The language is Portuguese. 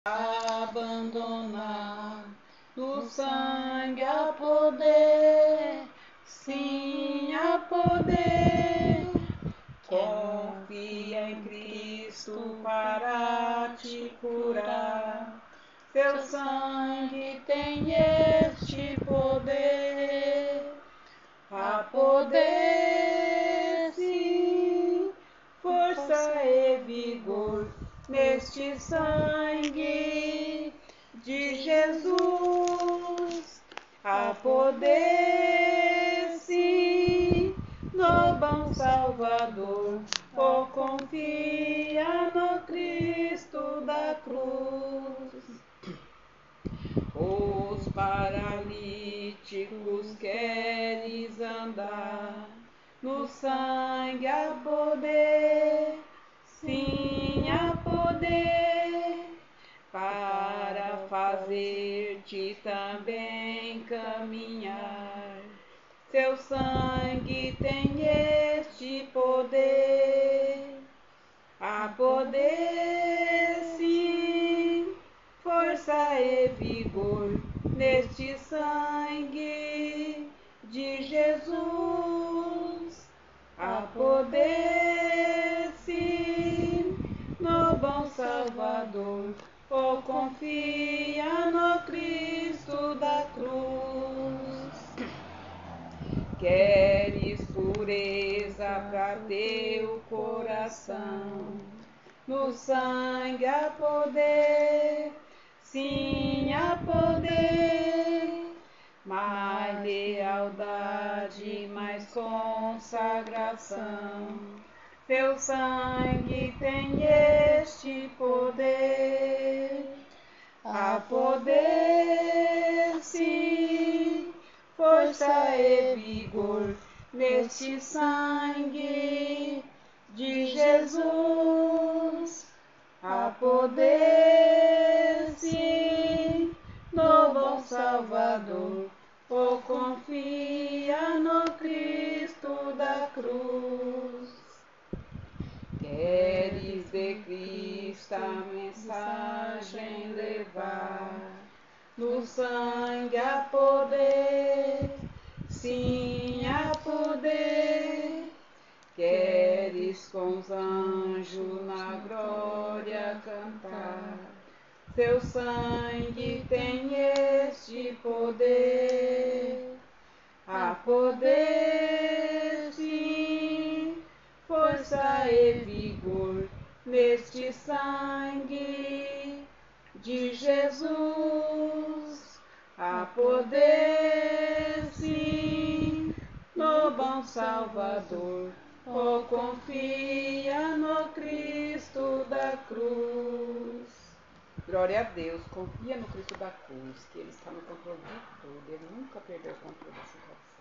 abandonar. No sangue há poder, sim, há poder. Confia em Cristo para te curar. Seu sangue tem este poder. Há poder, sim, força e vigor neste sangue de Jesus. Há poder, sim, no bom Salvador. Oh, confia no Cristo da cruz. Os paralíticos queres andar, no sangue há poder, sim, há poder, para fazer-te também caminhar. Seu sangue tem este poder, há poder, sim, força e vigor neste sangue de Jesus. Há poder, sim, no bom Salvador. Oh, confia no Cristo da cruz. Queres pureza para teu coração? No sangue há poder, sim, há poder. Mais lealdade, mais consagração. Teu sangue tem este poder. Há poder, sim, força e vigor neste sangue de Jesus. Há poder, sim, no bom Salvador. Oh, confia no Cristo da cruz. Queres de Cristo a mensagem levar? No sangue há poder, sim, há poder. Queres com os anjos na glória cantar? Seu sangue tem este poder. Há poder, sim, força e vigor neste sangue de Jesus. Há poder, sim, no bom Salvador. Oh, confia no Cristo da cruz. Glória a Deus, confia no Cristo da cruz, que Ele está no controle de tudo, Ele nunca perdeu o controle da situação.